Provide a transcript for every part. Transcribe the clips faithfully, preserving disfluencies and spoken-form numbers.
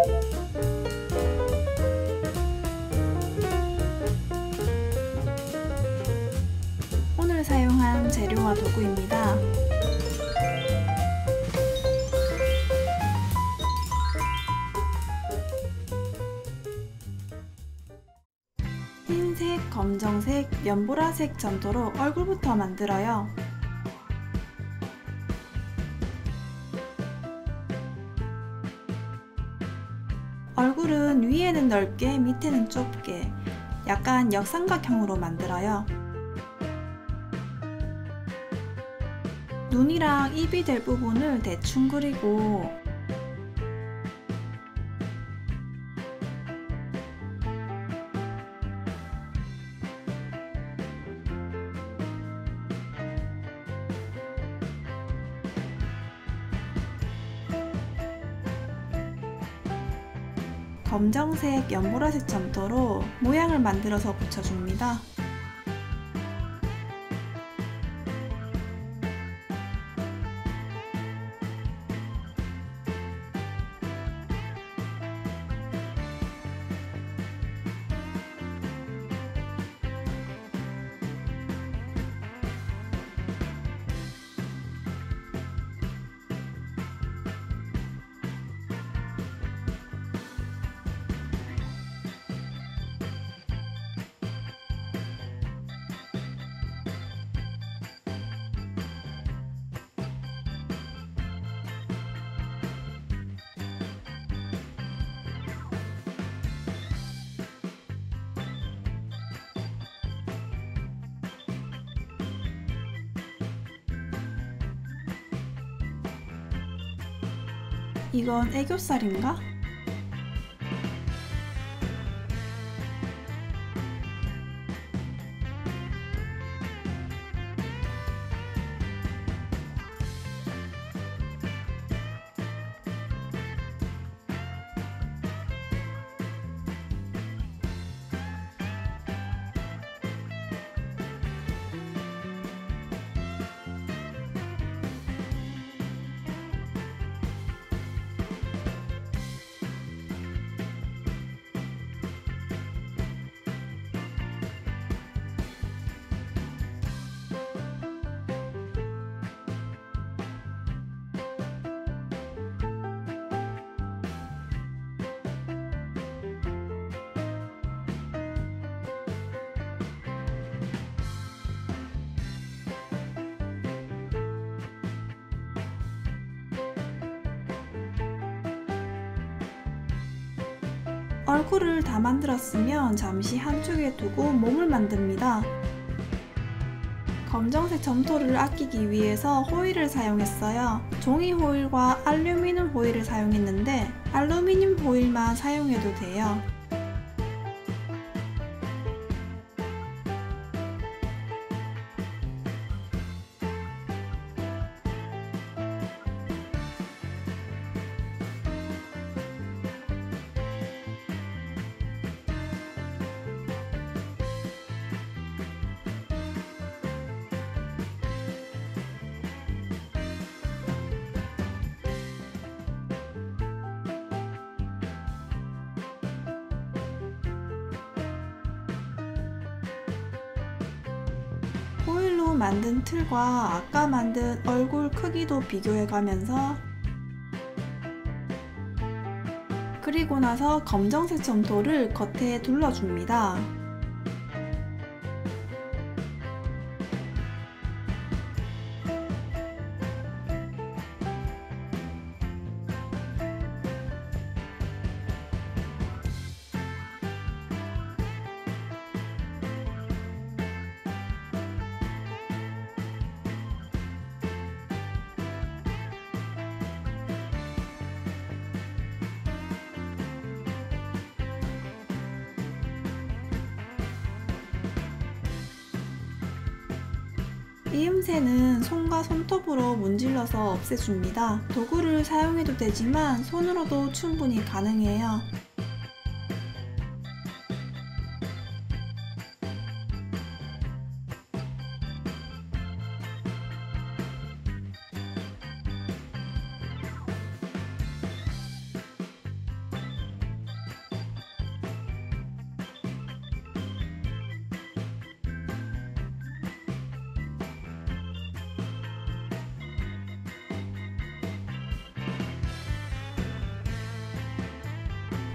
오늘 사용한 재료와 도구입니다. 흰색, 검정색, 연보라색 점토로 얼굴부터 만들어요. 얼굴은 위에는 넓게, 밑에는 좁게, 약간 역삼각형으로 만들어요. 눈이랑 입이 될 부분을 대충 그리고 검정색, 연보라색 점토로 모양을 만들어서 붙여줍니다. 이건 애교살인가? 얼굴을 다 만들었으면 잠시 한쪽에 두고 몸을 만듭니다. 검정색 점토를 아끼기 위해서 호일을 사용했어요. 종이 호일과 알루미늄 호일을 사용했는데 알루미늄 호일만 사용해도 돼요. 호일로 만든 틀과 아까 만든 얼굴 크기도 비교해가면서 그리고 나서 검정색 점토를 겉에 둘러줍니다. 이음새는 손과 손톱으로 문질러서 없애줍니다. 도구를 사용해도 되지만 손으로도 충분히 가능해요.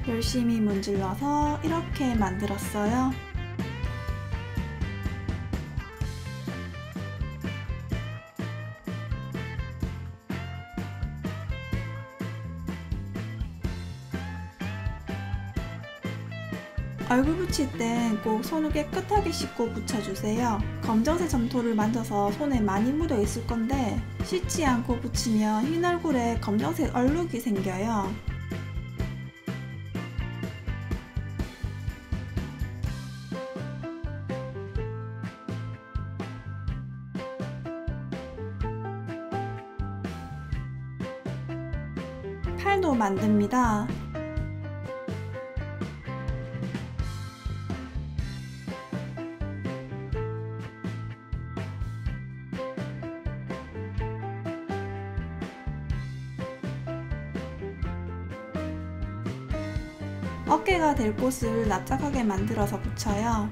열심히 문질러서 이렇게 만들었어요. 얼굴 붙일 땐 꼭 손을 깨끗하게 씻고 붙여주세요. 검정색 점토를 만져서 손에 많이 묻어 있을 건데 씻지 않고 붙이면 흰 얼굴에 검정색 얼룩이 생겨요. 팔도 만듭니다. 어깨가 될 곳을 납작하게 만들어서 붙여요.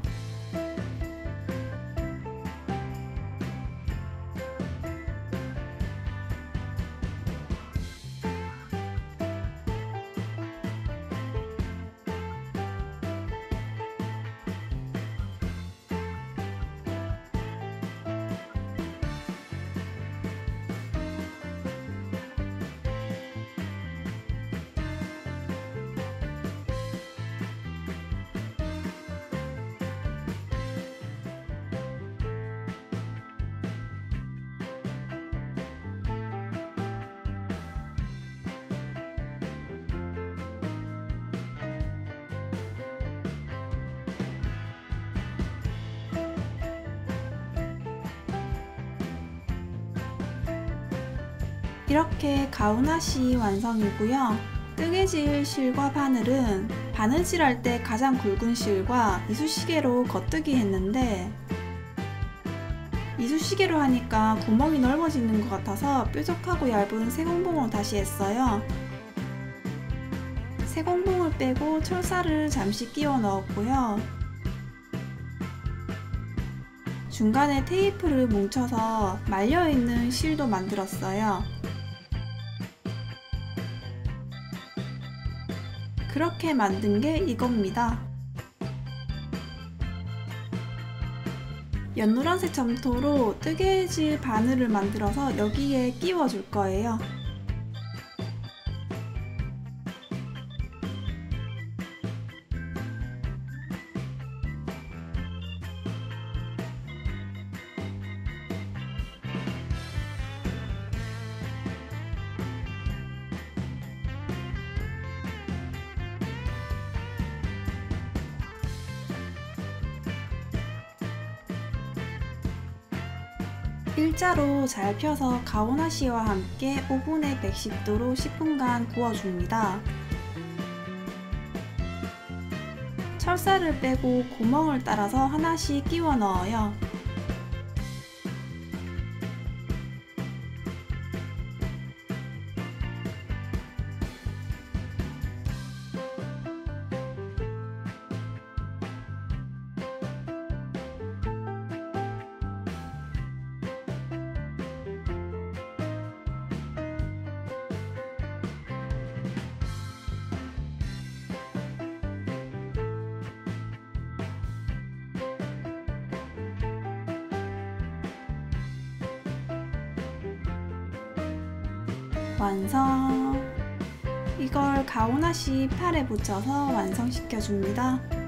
이렇게 가운아시 완성이고요. 뜨개질 실과 바늘은 바느질 할 때 가장 굵은 실과 이쑤시개로 겉뜨기 했는데 이쑤시개로 하니까 구멍이 넓어지는 것 같아서 뾰족하고 얇은 세공봉으로 다시 했어요. 세공봉을 빼고 철사를 잠시 끼워 넣었고요. 중간에 테이프를 뭉쳐서 말려있는 실도 만들었어요. 그렇게 만든 게 이겁니다. 연노란색 점토로 뜨개질 바늘을 만들어서 여기에 끼워 줄 거예요. 일자로 잘 펴서 가오나시와 함께 오븐에 백십 도로 십 분간 구워줍니다. 철사를 빼고 구멍을 따라서 하나씩 끼워 넣어요. 완성! 이걸 가오나시 팔에 붙여서 완성시켜 줍니다.